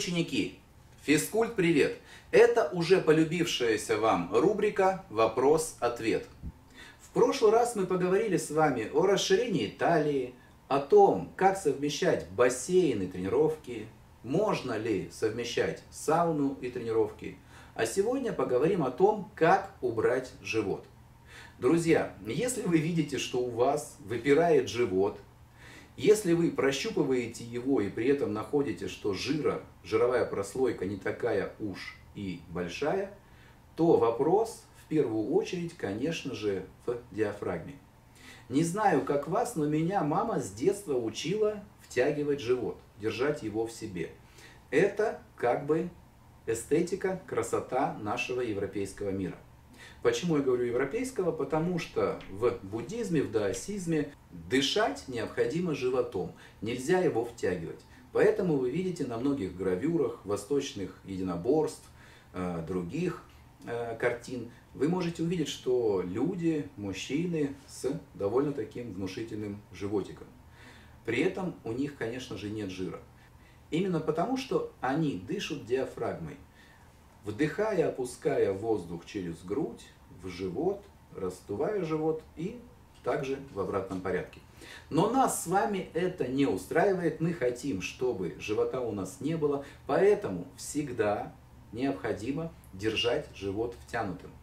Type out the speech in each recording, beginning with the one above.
Дорогие ученики, физкульт привет! Это уже полюбившаяся вам рубрика «Вопрос-ответ». В прошлый раз мы поговорили с вами о расширении талии, о том, как совмещать бассейн и тренировки, можно ли совмещать сауну и тренировки. А сегодня поговорим о том, как убрать живот. Друзья, если вы видите, что у вас выпирает живот, если вы прощупываете его и при этом находите, что жировая прослойка не такая уж и большая, то вопрос в первую очередь, конечно же, в диафрагме. Не знаю, как вас, но меня мама с детства учила втягивать живот, держать его в себе. Это как бы эстетика, красота нашего европейского мира. Почему я говорю европейского? Потому что в буддизме, в даосизме дышать необходимо животом, нельзя его втягивать. Поэтому вы видите на многих гравюрах восточных единоборств, других картин, вы можете увидеть, что люди, мужчины с довольно таким внушительным животиком. При этом у них, конечно же, нет жира. Именно потому, что они дышат диафрагмой. Вдыхая, опуская воздух через грудь, в живот, раздувая живот и также в обратном порядке. Но нас с вами это не устраивает. Мы хотим, чтобы живота у нас не было, поэтому всегда необходимо держать живот втянутым.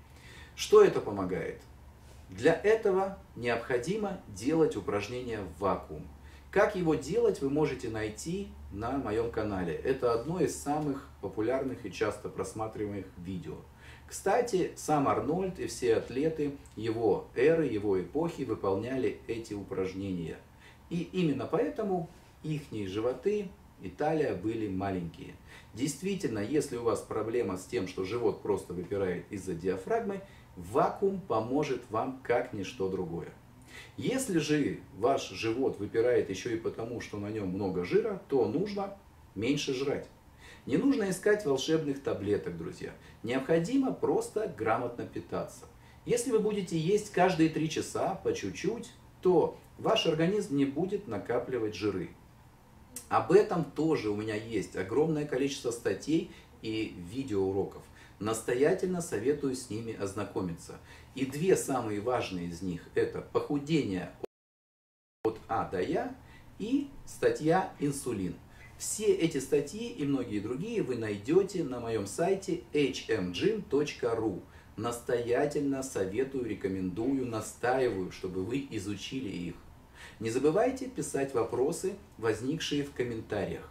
Что это помогает? Для этого необходимо делать упражнения в вакуум. Как его делать, вы можете найти на моем канале. Это одно из самых популярных и часто просматриваемых видео. Кстати, сам Арнольд и все атлеты его эры, его эпохи выполняли эти упражнения. И именно поэтому ихние животы и талия были маленькие. Действительно, если у вас проблема с тем, что живот просто выпирает из-за диафрагмы, вакуум поможет вам как ничто другое. Если же ваш живот выпирает еще и потому, что на нем много жира, то нужно меньше жрать. Не нужно искать волшебных таблеток, друзья. Необходимо просто грамотно питаться. Если вы будете есть каждые 3 часа по чуть-чуть, то ваш организм не будет накапливать жиры. Об этом тоже у меня есть огромное количество статей и видеоуроков. Настоятельно советую с ними ознакомиться. И 2 самые важные из них — это похудение от А до Я и статья «Инсулин». Все эти статьи и многие другие вы найдете на моем сайте hmgym.ru. Настоятельно советую, рекомендую, настаиваю, чтобы вы изучили их. Не забывайте писать вопросы, возникшие в комментариях.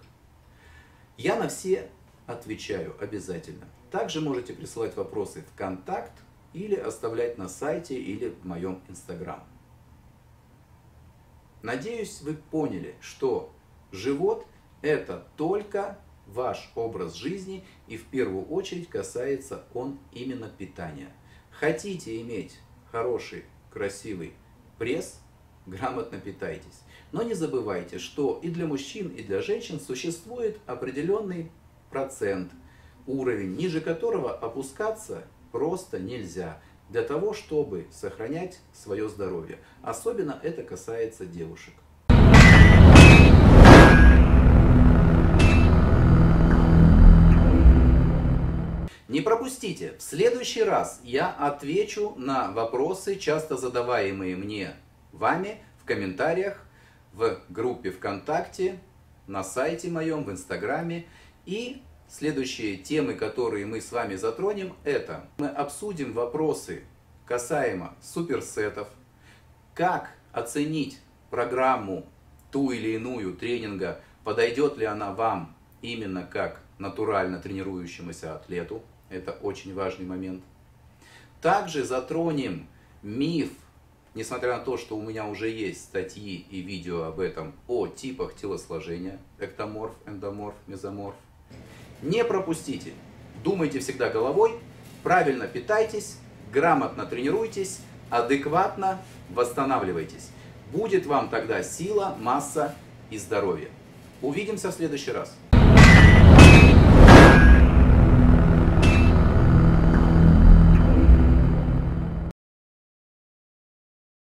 Я на все отвечаю обязательно. Также можете присылать вопросы в контакт или оставлять на сайте или в моем инстаграм. Надеюсь, вы поняли, что живот — это только ваш образ жизни, и в первую очередь касается он именно питания. Хотите иметь хороший, красивый пресс, грамотно питайтесь. Но не забывайте, что и для мужчин, и для женщин существует определенный процент, уровень, ниже которого опускаться просто нельзя, для того, чтобы сохранять свое здоровье. Особенно это касается девушек. Не пропустите, в следующий раз я отвечу на вопросы, часто задаваемые мне вами в комментариях, в группе ВКонтакте, на сайте моем, в Инстаграме. И следующие темы, которые мы с вами затронем, это мы обсудим вопросы касаемо суперсетов, как оценить программу ту или иную тренинга, подойдет ли она вам именно как натурально тренирующемуся атлету. Это очень важный момент. Также затронем миф, несмотря на то, что у меня уже есть статьи и видео об этом, о типах телосложения: эктоморф, эндоморф, мезоморф. Не пропустите. Думайте всегда головой, правильно питайтесь, грамотно тренируйтесь, адекватно восстанавливайтесь. Будет вам тогда сила, масса и здоровье. Увидимся в следующий раз.